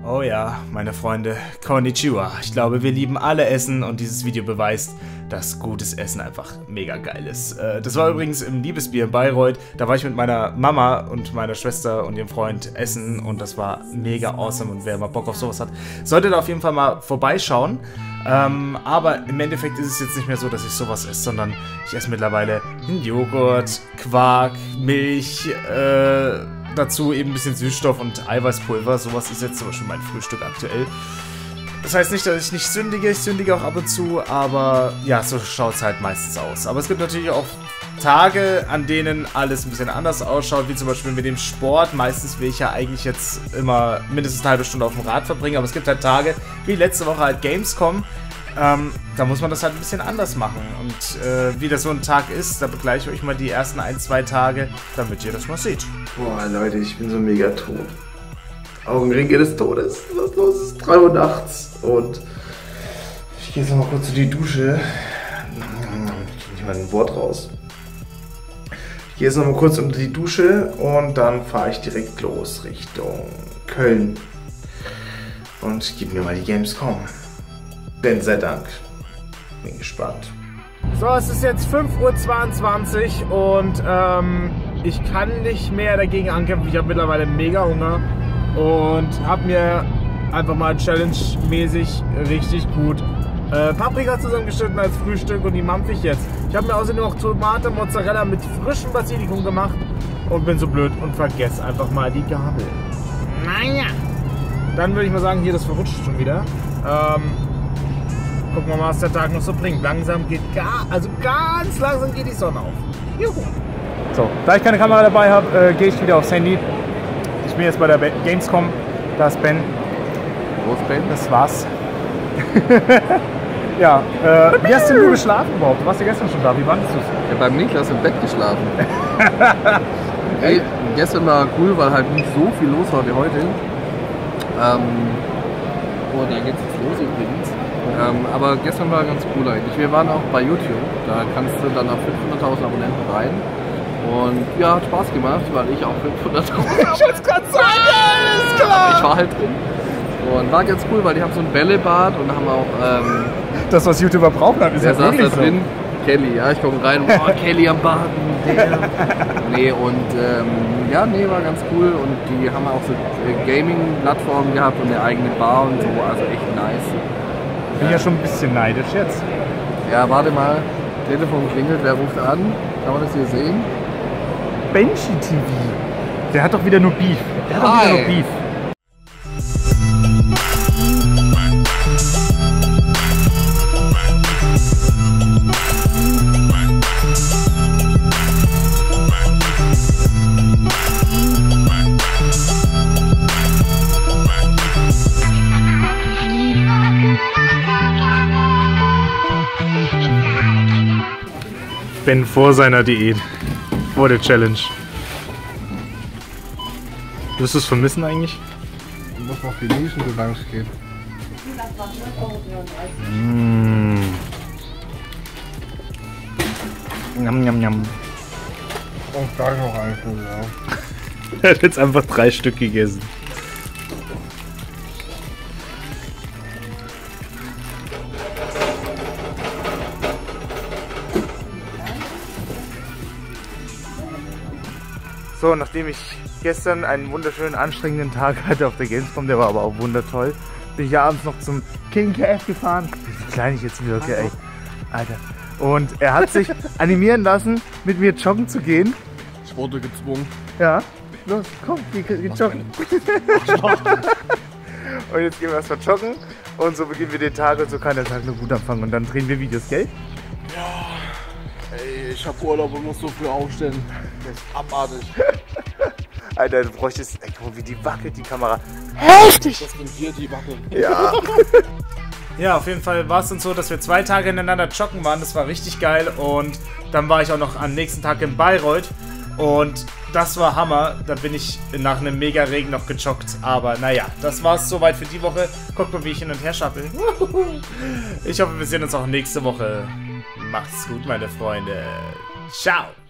Oh ja, meine Freunde, Konnichiwa. Ich glaube, wir lieben alle Essen und dieses Video beweist, dass gutes Essen einfach mega geil ist. Das war übrigens im Liebesbier in Bayreuth. Da war ich mit meiner Mama und meiner Schwester und ihrem Freund essen und das war mega awesome. Und wer mal Bock auf sowas hat, sollte da auf jeden Fall mal vorbeischauen. Aber im Endeffekt ist es jetzt nicht mehr so, dass ich sowas esse, sondern ich esse mittlerweile einen Joghurt, Quark, Milch, dazu eben ein bisschen Süßstoff und Eiweißpulver. Sowas ist jetzt zum Beispiel mein Frühstück aktuell. Das heißt nicht, dass ich nicht sündige. Ich sündige auch ab und zu, aber ja, so schaut es halt meistens aus. Aber es gibt natürlich auch Tage, an denen alles ein bisschen anders ausschaut, wie zum Beispiel mit dem Sport. Meistens will ich ja eigentlich jetzt immer mindestens eine halbe Stunde auf dem Rad verbringen, aber es gibt halt Tage, wie letzte Woche halt Gamescom. Da muss man das halt ein bisschen anders machen. Und wie das so ein Tag ist, da begleiche ich euch mal die ersten 1-2 Tage, damit ihr das mal seht. Boah, Leute, ich bin so mega tot. Augenringe des Todes. Was los ist? 3 Uhr nachts. Und ich gehe jetzt noch mal kurz in die Dusche. Ich kriege nicht mal ein Wort raus. Ich gehe jetzt noch mal kurz unter die Dusche und dann fahre ich direkt los Richtung Köln. Und gebe mir mal die Gamescom. Denn sei Dank. Bin gespannt. So, es ist jetzt 5:22 Uhr und ich kann nicht mehr dagegen ankämpfen. Ich habe mittlerweile mega Hunger und habe mir einfach mal challenge-mäßig richtig gut Paprika zusammengeschnitten als Frühstück und die mampfe ich jetzt. Ich habe mir außerdem noch Tomate, Mozzarella mit frischem Basilikum gemacht und bin so blöd und vergesse einfach mal die Gabel. Naja. Dann würde ich mal sagen, hier, das verrutscht schon wieder. Gucken wir mal, was der Tag noch so bringt. Langsam geht ganz langsam geht die Sonne auf. Juhu. So, da ich keine Kamera dabei habe, gehe ich wieder aufs Handy. Ich bin jetzt bei der Gamescom. Da ist Ben. Wo ist Ben? Das war's. Ja, wie hast denn du geschlafen überhaupt? Du warst ja gestern schon da. Wie fandest du es? Ich habe beim Niklas im Bett geschlafen. Ey, gestern war cool, weil halt nicht so viel los war wie heute. Oh, da geht's jetzt los übrigens. Aber gestern war ganz cool eigentlich. Wir waren auch bei YouTube, da kannst du dann auf 500.000 Abonnenten rein. Und ja, hat Spaß gemacht, weil ich auch 500.000 Ich wollte es gerade sagen, alles klar! Ich war halt drin. Und war ganz cool, weil die haben so ein Bällebad und haben auch... das, was YouTuber brauchen, ist der ja saß da so. drin. Kelly, ja, ich komme rein, boah, Kelly am Baden, der. Nee, und ja, nee, war ganz cool und die haben auch so Gaming-Plattformen gehabt und eine eigene Bar und so, also echt nice. Bin ja schon ein bisschen neidisch jetzt. Ja, warte mal, Telefon klingelt, wer ruft an? Kann man das hier sehen? Benji TV. Der hat doch wieder nur Beef. Der hat doch wieder nur Beef. Ben vor seiner Diät, vor der Challenge. Wirst du es vermissen eigentlich? Du musst noch genießen, solange es geht. Njam, njam, njam. Und da noch eins, ja. Er hat jetzt einfach 3 Stück gegessen. So, nachdem ich gestern einen wunderschönen, anstrengenden Tag hatte auf der Gamescom, der war aber auch wundertoll, bin ich ja abends noch zum King KF gefahren. Wie klein ich jetzt wirke, ey. Alter. Und er hat sich animieren lassen, mit mir joggen zu gehen. Ich wurde gezwungen. Ja, los, komm, geh joggen. Und jetzt gehen wir erstmal joggen und so beginnen wir den Tag und so kann der Tag nur gut anfangen. Und dann drehen wir Videos, gell? Ja, ey, ich hab Urlaub und muss so früh aufstehen. Das ist abartig. Alter, du bräuchtest, ey, guck mal, wie die wackelt, die Kamera. Heftig! Das sind wir, die wackeln. Ja. Ja, auf jeden Fall war es uns so, dass wir 2 Tage ineinander joggen waren. Das war richtig geil. Und dann war ich auch noch am nächsten Tag in Bayreuth. Und das war Hammer. Da bin ich nach einem Mega-Regen noch gejoggt. Aber naja, das war's soweit für die Woche. Guckt mal, wie ich hin und her schappel. Ich hoffe, wir sehen uns auch nächste Woche. Macht's gut, meine Freunde. Ciao!